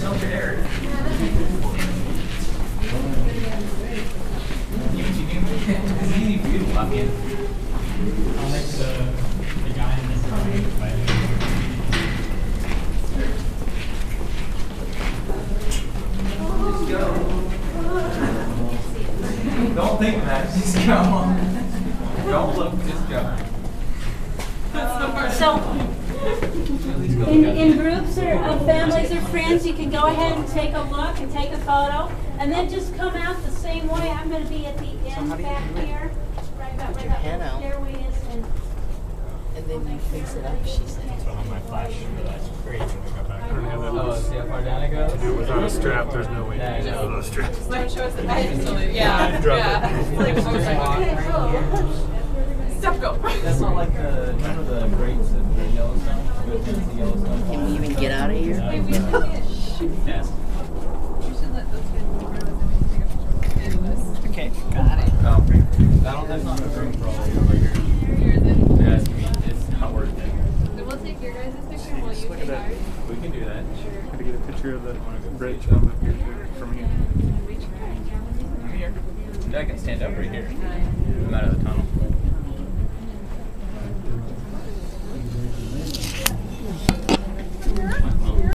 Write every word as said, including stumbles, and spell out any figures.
so scared. You it's easy for you to walk in. I'll let the, the guy in this room play. Just go. Don't think about it, just go. Don't look, just go. So, in, in groups or of families or friends, you can go ahead and take a look and take a photo, and then just come out the same way. I'm going to be at the end so back here, right about where that stairway is. And, and then you face it up, she said. That's one on my flash, but that's great. I don't have that. Oh, see how far down it goes? Do it without a strap, there's no way to use it without a strap. Just like show us the I just totally, yeah, Drop yeah. it. It's like, okay, cool. Stop, go. That's not like the, remember the grates at the Yellowstone? The Yellowstone Can we even get out of here? Wait, we can't shoot. Yes. You should let those kids know where was take a picture. Okay, got it. Oh, I don't, there's not a room for all of you over here. Here is it? It has to be, it's not worth it. Then we'll take your guys' picture and we'll use Look at your that. ours. We can do that. Sure. Gotta get a picture of the bridge from the future from here. We try. Come here. I can stand up right here. I'm out of the tunnel.